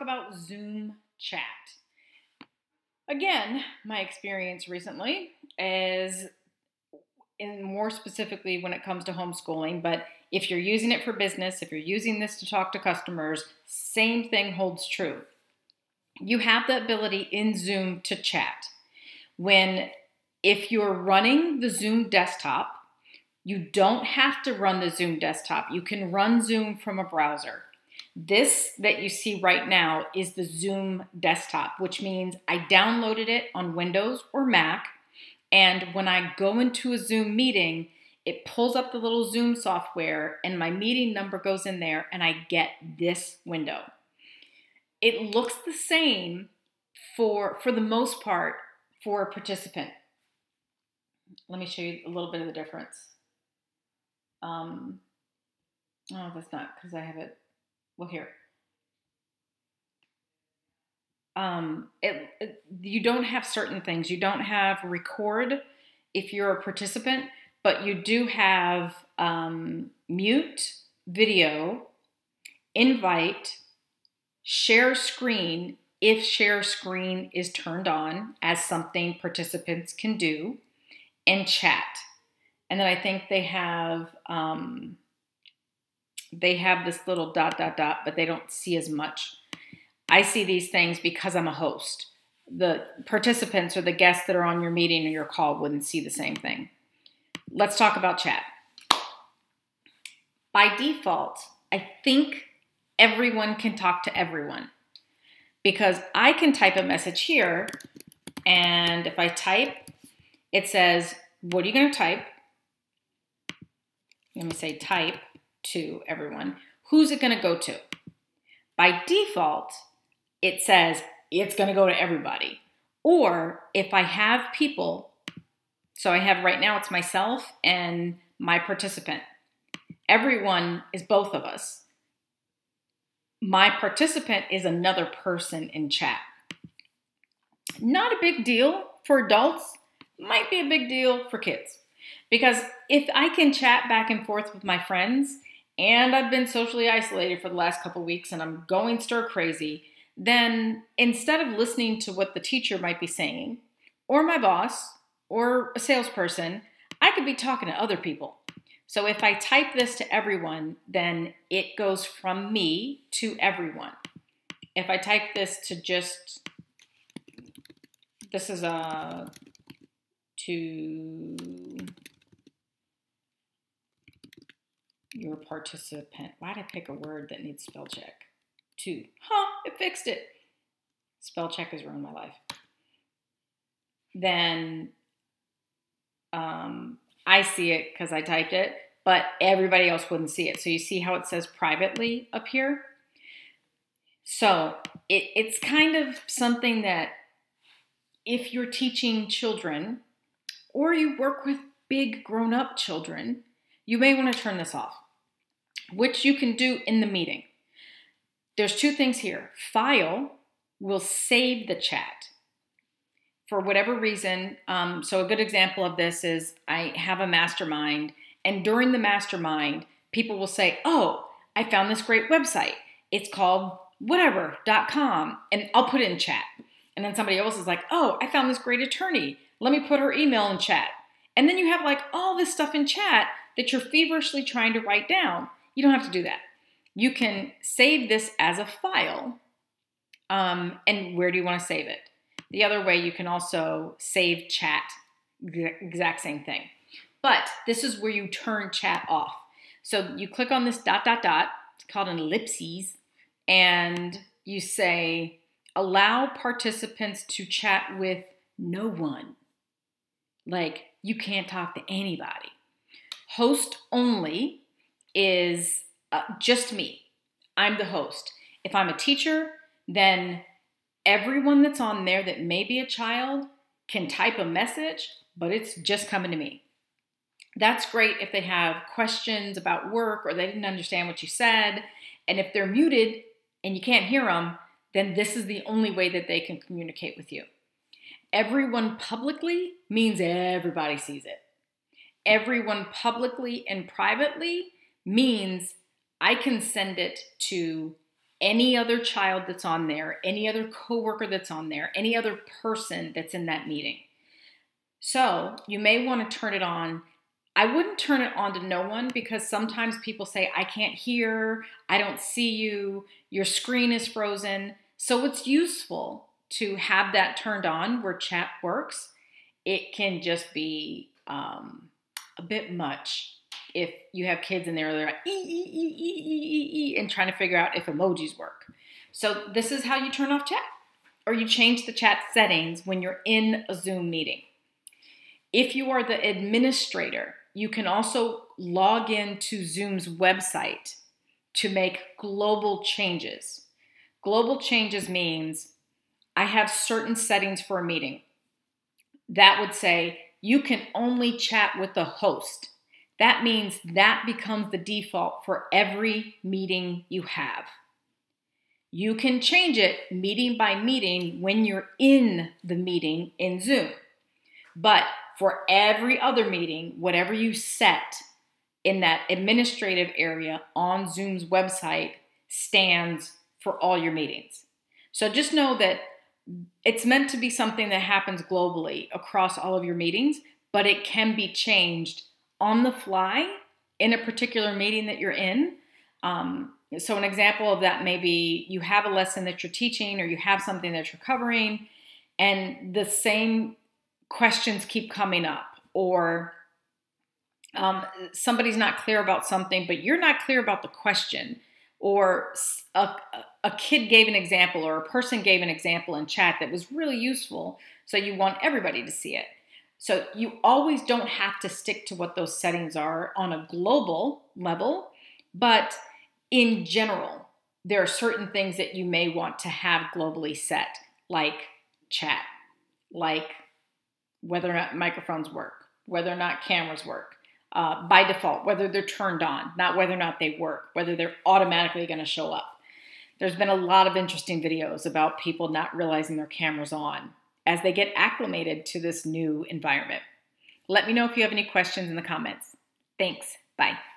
about Zoom chat. Again, my experience recently is, and more specifically when it comes to homeschooling, but if you're using it for business, if you're using this to talk to customers, same thing holds true. You have the ability in Zoom to chat. If you're running the Zoom desktop, you don't have to run the Zoom desktop. You can run Zoom from a browser. This that you see right now is the Zoom desktop, which means I downloaded it on Windows or Mac. And when I go into a Zoom meeting, it pulls up the little Zoom software and my meeting number goes in there and I get this window. It looks the same for the most part for a participant. Let me show you a little bit of the difference. Oh, that's not because I have it. Well, here. You don't have certain things. You don't have record if you're a participant, but you do have mute video, invite, share screen if share screen is turned on as something participants can do, and chat. And then I think they have this little ... but they don't see as much. I see these things because I'm a host. The participants or the guests that are on your meeting or your call wouldn't see the same thing. Let's talk about chat. By default, I think everyone can talk to everyone because I can type a message here, and if I type, it says, what are you going to type? Let me say type to everyone. Who's it going to go to? By default, it says it's going to go to everybody. Or if I have people, so I have right now it's myself and my participant. Everyone is both of us. My participant is another person in chat. Not a big deal for adults, might be a big deal for kids. Because if I can chat back and forth with my friends, and I've been socially isolated for the last couple weeks and I'm going stir crazy, then instead of listening to what the teacher might be saying, or my boss, or a salesperson, I could be talking to other people. So if I type this to everyone, then it goes from me to everyone. If I type this to just, this is to your participant. Why did I pick a word that needs spell check? It fixed it. Spell check has ruined my life. Then I see it because I typed it, but everybody else wouldn't see it. So you see how it says privately up here? So it's kind of something that if you're teaching children or you work with big grown-up children, you may want to turn this off, which you can do in the meeting. There's two things here. File will save the chat for whatever reason. So a good example of this is I have a mastermind, and during the mastermind, people will say, oh, I found this great website. It's called whatever.com, and I'll put it in chat. And then somebody else is like, oh, I found this great attorney. Let me put her email in chat. And then you have like all this stuff in chat that you're feverishly trying to write down. You don't have to do that. You can save this as a file. And where do you want to save it? The other way, you can also save chat, exact same thing. But this is where you turn chat off. So you click on this ... it's called an ellipses, and you say, allow participants to chat with no one. Like, you can't talk to anybody. Host only is just me. I'm the host. If I'm a teacher, then everyone that's on there that may be a child can type a message, but it's just coming to me. That's great if they have questions about work or they didn't understand what you said. And if they're muted and you can't hear them, then this is the only way that they can communicate with you. Everyone publicly means everybody sees it. Everyone publicly and privately means I can send it to any other child that's on there, any other coworker that's on there, any other person that's in that meeting. So you may want to turn it on. I wouldn't turn it on to no one, because sometimes people say, I can't hear, I don't see you, your screen is frozen. So it's useful to have that turned on where chat works. It can just be a bit much if you have kids in there, they're like, and trying to figure out if emojis work. So this is how you turn off chat, or you change the chat settings when you're in a Zoom meeting. If you are the administrator, you can also log into Zoom's website to make global changes. Global changes means I have certain settings for a meeting. That would say you can only chat with the host. That means that becomes the default for every meeting you have. You can change it meeting by meeting when you're in the meeting in Zoom. But for every other meeting, whatever you set in that administrative area on Zoom's website stands for all your meetings. So just know that it's meant to be something that happens globally across all of your meetings, but it can be changed on the fly in a particular meeting that you're in. So an example of that may be you have a lesson that you're teaching, or you have something that you're covering, and the same questions keep coming up, or somebody's not clear about something, but you're not clear about the question, or a kid gave an example, or a person gave an example in chat that was really useful, so you want everybody to see it. So you always don't have to stick to what those settings are on a global level, but in general, there are certain things that you may want to have globally set, like chat, like whether or not microphones work, whether or not cameras work, by default, whether they're turned on, not whether or not they work, whether they're automatically going to show up. There's been a lot of interesting videos about people not realizing their camera's on as they get acclimated to this new environment. Let me know if you have any questions in the comments. Thanks. Bye.